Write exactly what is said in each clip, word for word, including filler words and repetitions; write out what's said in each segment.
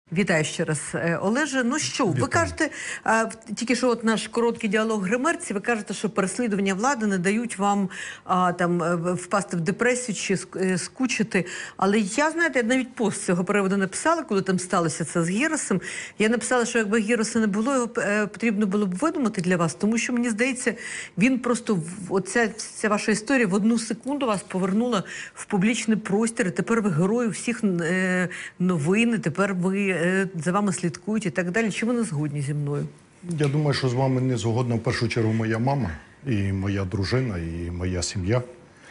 Вітаю ще раз, Олеже. Ну що, ви Вітаю. кажете, а, тільки що от наш короткий діалог гримерці, ви кажете, що переслідування влади не дають вам а, там впасти в депресію чи скучити. Але я, знаєте, я навіть пост з цього приводу написала, коли там сталося це з Гіросом. Я написала, що якби Гіроса не було, його е, потрібно було б видумати для вас, тому що, мені здається, він просто, в- оця ця ваша історія в одну секунду вас повернула в публічний простір, і тепер ви герої всіх е, новин, і тепер ви за вами слідкують і так далі. Чи ви не згодні зі мною? Я думаю, що з вами не згодна в першу чергу моя мама, і моя дружина, і моя сім'я,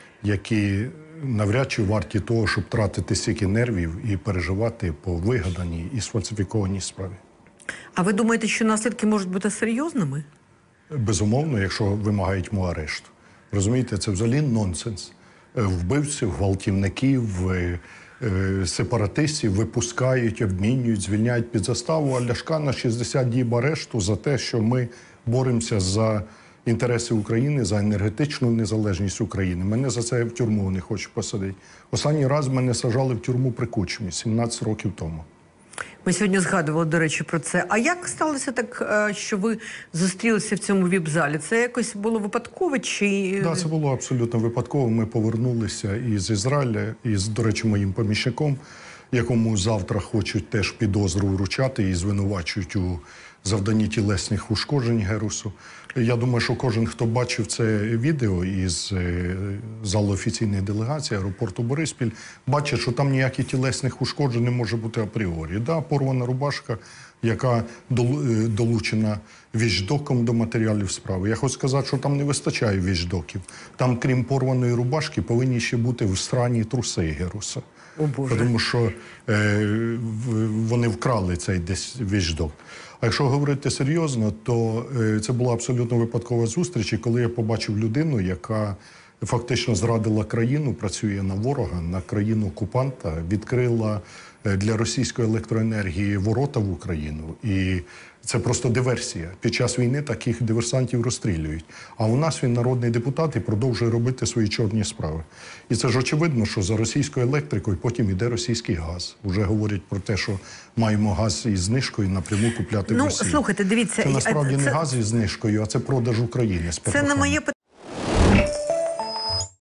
які навряд чи варті того, щоб тратити стільки нервів і переживати по вигаданій і сфальсифікованій справі. А ви думаєте, що наслідки можуть бути серйозними? Безумовно, якщо вимагають мого арешту. Розумієте, це взагалі нонсенс. Вбивців, гвалтівників, е, е, сепаратистів випускають, обмінюють, звільняють під заставу, а Ляшка на шістдесят діб арешту за те, що ми боремося за інтереси України, за енергетичну незалежність України. Мене за це в тюрму не хочуть посадити. Останній раз мене саджали в тюрму при Кучмі сімнадцять років тому. Ми сьогодні згадували, до речі, про це. А як сталося так, е, що ви зустрілися в цьому віп-залі? Це якось було випадково чи... Так, це було абсолютно випадково. Ми повернулися із Ізраїля, із, до речі, моїм помічником, якому завтра хочуть теж підозру вручати і звинувачують у завданні тілесних ушкоджень Герусу. Я думаю, що кожен, хто бачив це відео із е, залу офіційної делегації аеропорту Бориспіль, бачить, що там ніяких тілесних ушкоджень не може бути апріорі. Да, порвана рубашка, яка дол- е, долучена віждоком до матеріалів справи. Я хочу сказати, що там не вистачає віждоків. Там, крім порваної рубашки, повинні ще бути всрані труси Геруса. О, Боже. Тому що е, в- вони вкрали цей десь віждок. А якщо говорити серйозно, то е, це була абсолютно випадкова зустріч, і коли я побачив людину, яка фактично зрадила країну, працює на ворога, на країну-окупанта, відкрила е, для російської електроенергії ворота в Україну. І це просто диверсія. Під час війни таких диверсантів розстрілюють. А у нас він народний депутат і продовжує робити свої чорні справи. І це ж очевидно, що за російською електрикою потім іде російський газ. Уже говорять про те, що маємо газ із знижкою напряму купляти в Ну, Росії. слухайте, дивіться... Це насправді це- не газ із знижкою, а це продаж України з Це не потрохами. моє